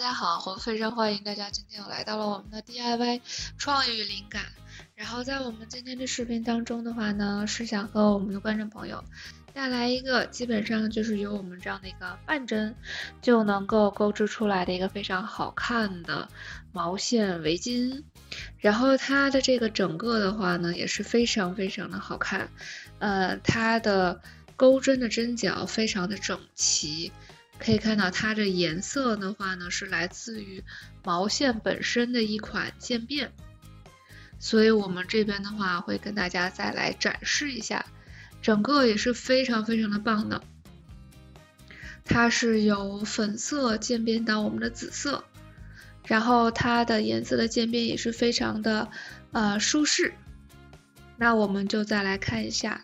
家好，我非常欢迎大家今天又来到了我们的 DIY 创意与灵感。然后在我们今天的视频当中的话呢，是想和我们的观众朋友带来一个基本上就是由我们这样的一个半针就能够钩织出来的一个非常好看的毛线围巾。然后它的这个整个的话呢，也是非常的好看。它的钩针的针脚非常的整齐。可以看到它的颜色的话呢，是来自于毛线本身的一款渐变，所以我们这边的话会跟大家再来展示一下，整个也是非常的棒的。它是由粉色渐变到我们的紫色，然后它的颜色的渐变也是非常的舒适。那我们就再来看一下。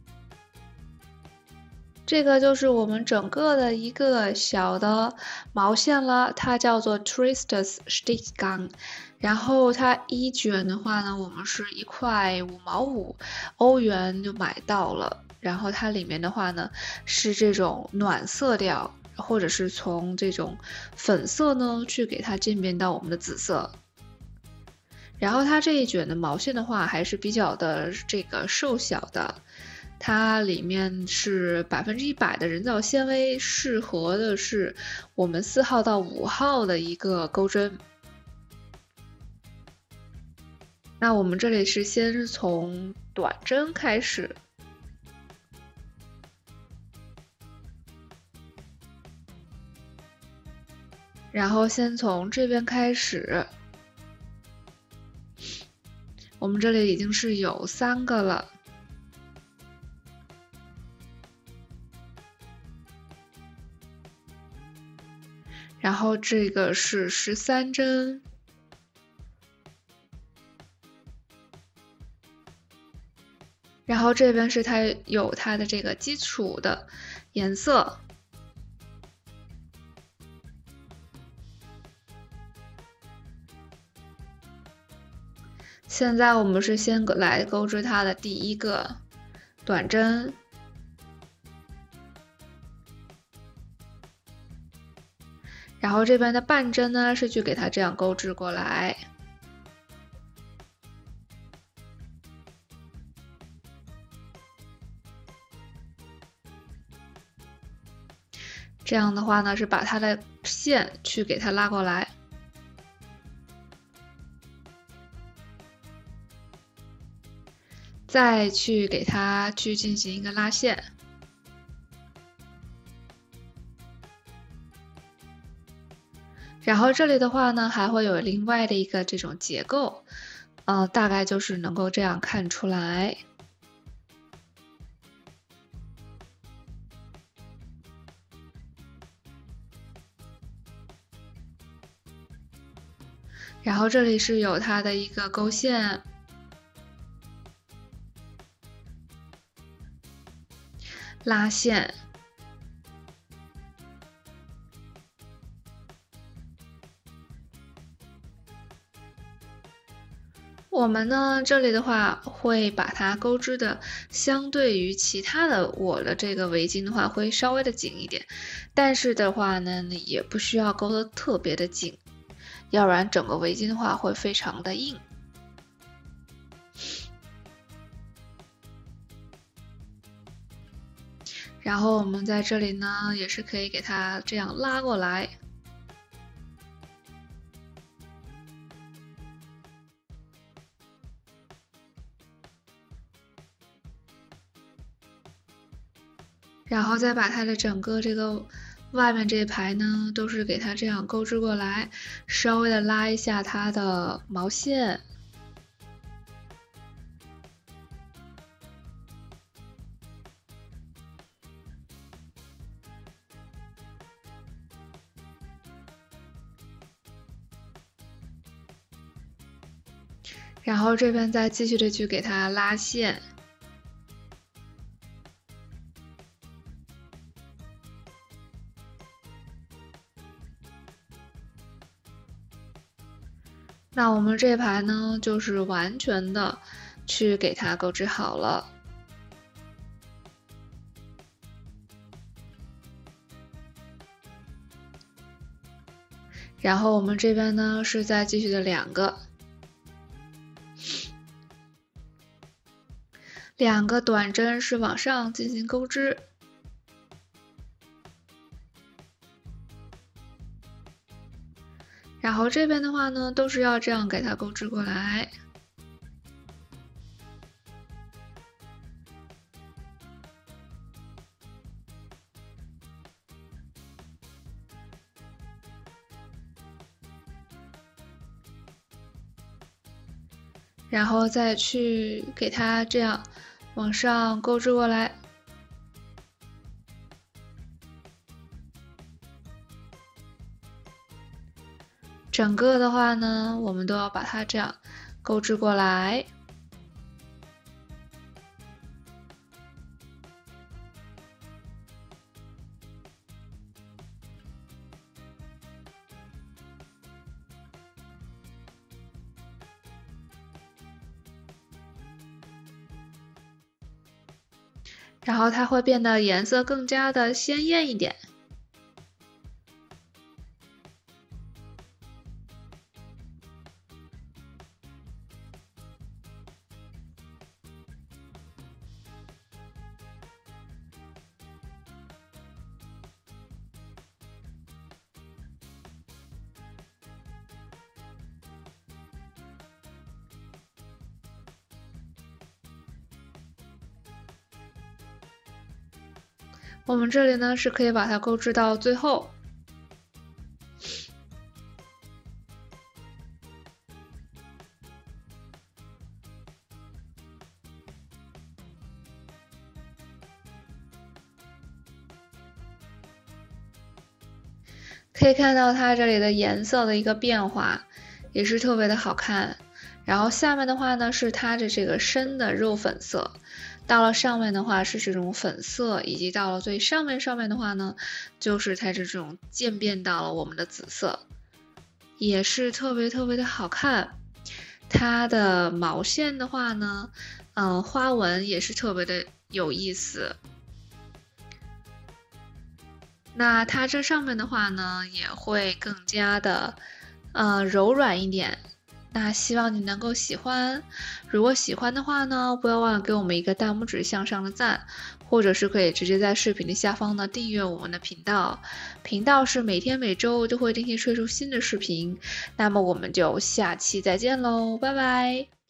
这个就是我们整个的一个小的毛线了，它叫做 Twisted Stickgun， 然后它一卷的话呢，我们是1块5毛5欧元就买到了，然后它里面的话呢是这种暖色调，或者是从这种粉色呢去给它渐变到我们的紫色。然后它这一卷的毛线的话还是比较的这个瘦小的。它里面是100%的人造纤维，适合的是我们4号到5号的一个钩针。那我们这里是先从短针开始，然后先从这边开始。我们这里已经是有3个了。然后这个是13针，然后这边是它有它的这个基础的颜色，现在我们是先来钩织它的第一个短针。然后这边的半针呢，是去给它这样钩织过来。这样的话呢，是把它的线去给它拉过来。再去给它去进行一个拉线。然后这里的话呢，还会有另外的一个这种结构，大概就是能够这样看出来。然后这里是有它的一个钩线，拉线。我们呢，这里的话会把它钩织的相对于其他的我的这个围巾的话会稍微的紧一点，但是的话呢，也不需要钩得特别的紧，要不然整个围巾的话会非常的硬。然后我们在这里呢，也是可以给它这样拉过来。然后再把它的整个这个外面这一排呢，都是给它这样钩织过来，稍微的拉一下它的毛线。然后这边再继续的去给它拉线。那我们这排呢，就是完全的去给它钩织好了。 然后我们这边呢是再继续的2个短针是往上进行钩织，然后这边的话呢都是要这样给它钩织过来。然后再去给它这样往上钩织过来，整个的话呢，我们都要把它这样钩织过来。然后它会变得颜色更加的鲜艳一点。我们这里呢是可以把它钩织到最后。可以看到它这里的颜色的一个变化，也是特别的好看。然后下面的话呢是它的这个深的肉粉色，到了上面的话是这种粉色，以及到了最上面的话呢，就是它这种渐变到了我们的紫色，也是特别的好看。它的毛线的话呢，花纹也是特别的有意思。那它这上面的话呢，也会更加的柔软一点。那希望你能够喜欢，如果喜欢的话呢，不要忘了给我们一个大拇指向上的赞，或者是可以直接在视频的下方呢订阅我们的频道。频道是每天每周都会定期推出新的视频。那么我们就下期再见喽，拜拜。